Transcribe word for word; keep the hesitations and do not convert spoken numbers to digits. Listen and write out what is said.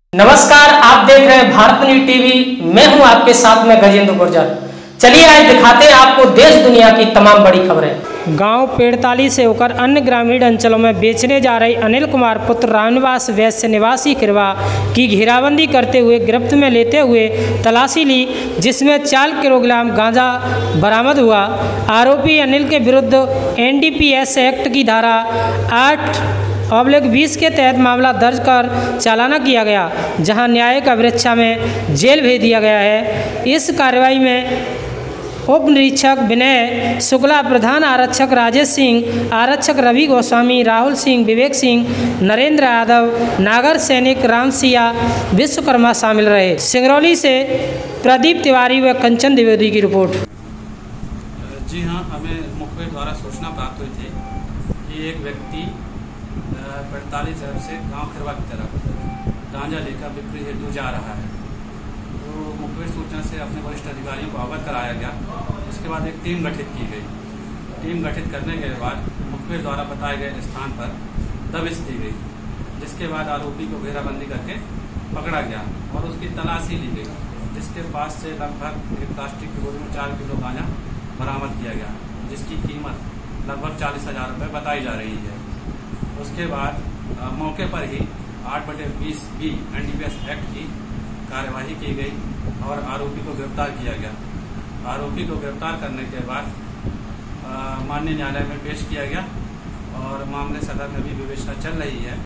नमस्कार, आप देख रहे हैं भारत न्यूज टीवी। मैं हूं आपके साथ में गजेंद्र गुर्जर। चलिए आज दिखाते हैं आपको देश दुनिया की तमाम बड़ी खबरें। गांव पेड़ताली से होकर अन्य ग्रामीण अंचलों में बेचने जा रही अनिल कुमार पुत्र रामनिवास वैश्य निवासी किरवा की घेराबंदी करते हुए गिरफ्त में लेते हुए तलाशी ली, जिसमें चार किलोग्राम गांजा बरामद हुआ। आरोपी अनिल के विरुद्ध N D P S act की धारा आठ ऑब्लिक बीस के तहत मामला दर्ज कर चालाना किया गया, जहां न्यायिक अभिरक्षा में जेल भेज दिया गया है। इस कार्रवाई में उप निरीक्षक विनय शुक्ला, प्रधान आरक्षक राजेश सिंह, आरक्षक रवि गोस्वामी, राहुल सिंह, विवेक सिंह, नरेंद्र यादव, नागर सैनिक राम सिया, विश्वकर्मा शामिल रहे। सिंगरौली से प्रदीप तिवारी व कंचन द्विवेदी की रिपोर्ट। जी हाँ, हमें मुखबिर द्वारा सूचना प्राप्त हुई थी कि एक व्यक्ति पैंतालीस जब से गांव खिरवा की तरफ गांजा लेकर बिक्री हेतु जा रहा है। तो मुखबिर सूचना से अपने वरिष्ठ अधिकारियों को अवगत कराया गया। उसके बाद एक टीम गठित की गई। टीम गठित करने के बाद मुखबिर द्वारा बताए गए स्थान पर दबिश दी गई, जिसके बाद आरोपी को घेराबंदी करके पकड़ा गया और उसकी तलाशी ली गई, जिसके पास से लगभग एक प्लास्टिक की बोरी में चार किलो गांजा बरामद किया गया, जिसकी कीमत लगभग चालीस हजार रुपये बताई जा रही है। उसके बाद आ, मौके पर ही आठ बटे बीस B N D P S act की कार्यवाही की गई और आरोपी को गिरफ्तार किया गया। आरोपी को गिरफ्तार करने के बाद माननीय न्यायालय में पेश किया गया और मामले सदर में भी विवेचना चल रही है।